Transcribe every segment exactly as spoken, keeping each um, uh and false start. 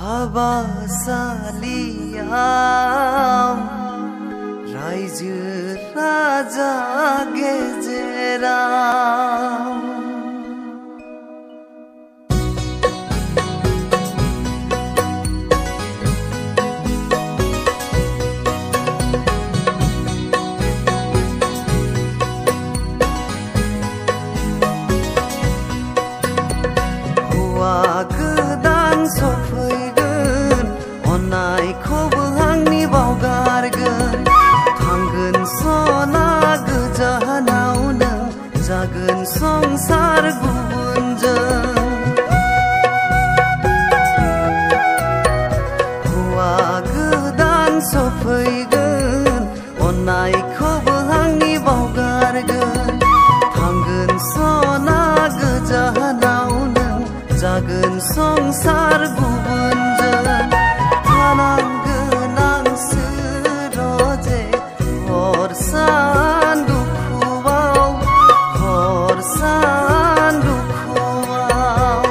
हाबासालियाम रायजो राजा गेजेराम गोदान सफैगोन अननायखौबो आंनि बावगारगोन थांगोन सना गोजानावनो जागोन संसार गुबुनजों हौवा गोदान सफैगोन अननायखौबो आंनि बावगारगोन थांगोन सना गोजानावनो जागोन संसार गुबुनजों थानांगोन आं सोरजे हर सान दुखुआव हर सान दुखुआव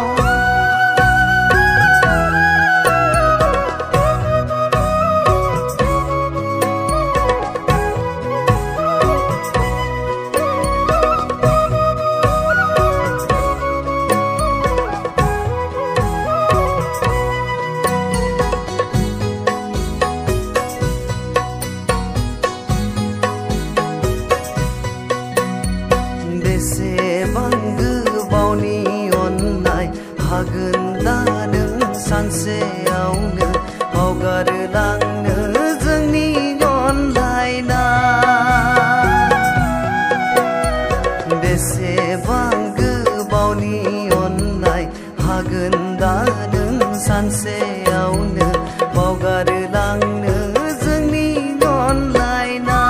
बेसेबां गोबावनि अननाय हागोन दा नों सानसेयावनो बावगारलांनो जोंनि अनलायनाय बेसेबां गोबावनि अननाय हागोन दा नों सानसेयावनो बावगारलांनो जोंनि अनलायनाय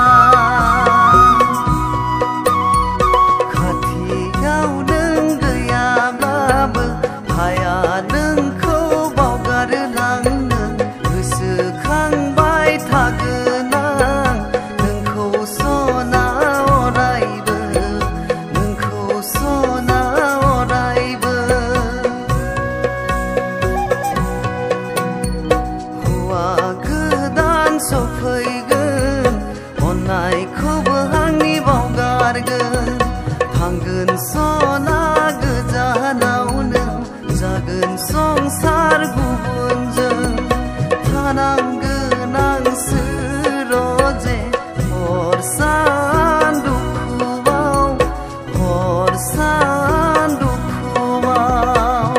हाया नोंखौ बावगारलांनो गोसोखांबाय थागोन आं नोंखौ सना अरायबो नोंखौ सना अरायबो हौवा गोदान सफैगोन अननायखौबो आंनि बावगारगोन थांगोन सना गोजानावनो जागोन संसार गुबुनजों थानांगोन आं सोरजे हर सान दुखुआव हर सान दुखुआव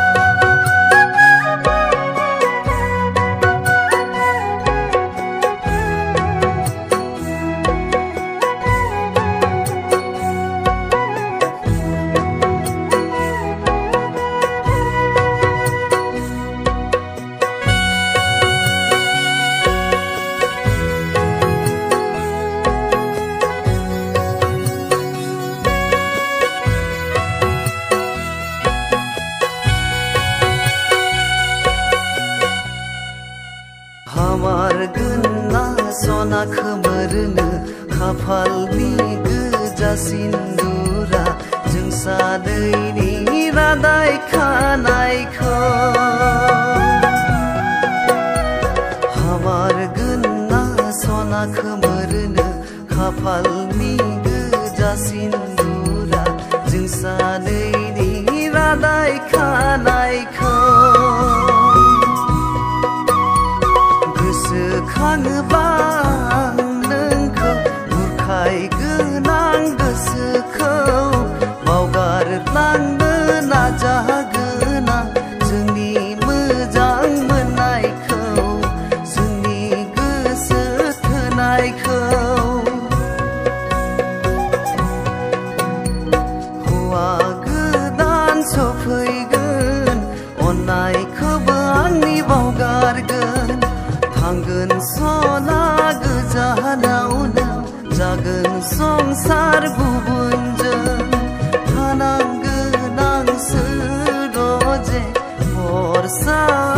हामारगोनना सना खोमोरनो खाफालनि गोजा सिन्दुरा जों सानैनि रादाय खानायखौ हामारगोनना सना खोमोरनो खाफालनि गोजा सिन्दुरा जों सानैनि रादाय खानायखौ गोसोखाङोबा नोंखौ बुरखायगोन आं गोसोखौ बावगारलांनो नाजागोन आं जोंनि मोजां मोननायखौ जोंनि गोसो थोनायखौ हौवा गोदान सफैगोन अननायखौबो आंनि बावगारगोन थांगोन सना गोजानावनो जागोन संसार गुबुनजों थानांगोन आं सोरजे हर सान